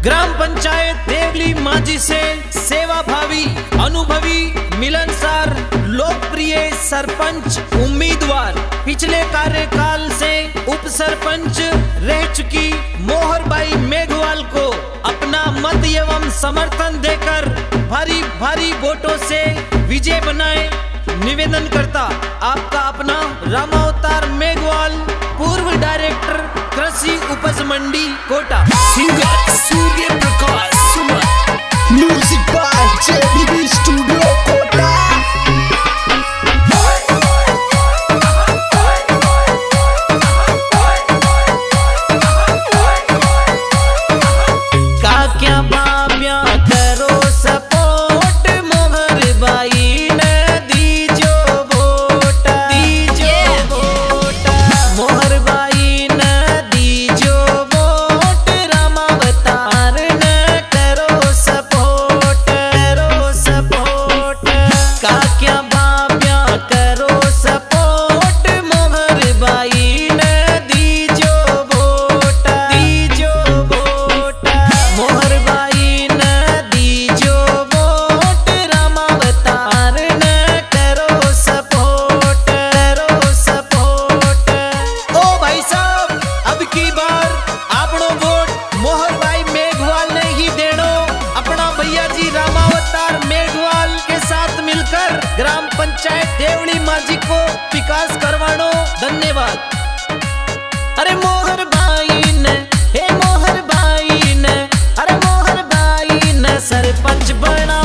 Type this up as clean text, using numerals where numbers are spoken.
ग्राम पंचायत देवली माझी से सेवा भावी, अनुभवी, मिलनसार, लोकप्रिय सरपंच उम्मीदवार, पिछले कार्यकाल से उप सरपंच रह चुकी मोहरबाई मेघवाल को अपना मत एवं समर्थन देकर भारी भारी वोटों से विजय बनाए। निवेदन करता आपका अपना रामावतार मेघवाल, पूर्व डायरेक्टर कृषि उपज मंडी Kota. Singer Surya Prakash Suman, music by JBB studio Kota. का क्या बाब्या करो सपोर्ट, मोहरबाई ने दीजो वोट, दीजो वोट, मोहरबाई ने दीजो वोट, रामावतार ने करो सपोर्ट, करो सपोर्ट। का क्या बाब्या करो सपोर्ट, मोहरबाई ने दीजो वोट, दीजो वोट, मोहरबाई ने दीजो वोट, रामावतार ने करो सपोर्ट, करो सपोर्ट। ओ भाई साहब, अब की बार आपनो वोट मोहरबाई मेघवाल ने ही देनो। अपना भैया जी रामावतार मेघवाल के साथ मिलकर ग्राम पंचायत देवली माझी को विकास करवानो। धन्यवाद। अरे मोहरबाई ने, हे मोहरबाई ने, अरे मोहरबाई ने सरपंच बना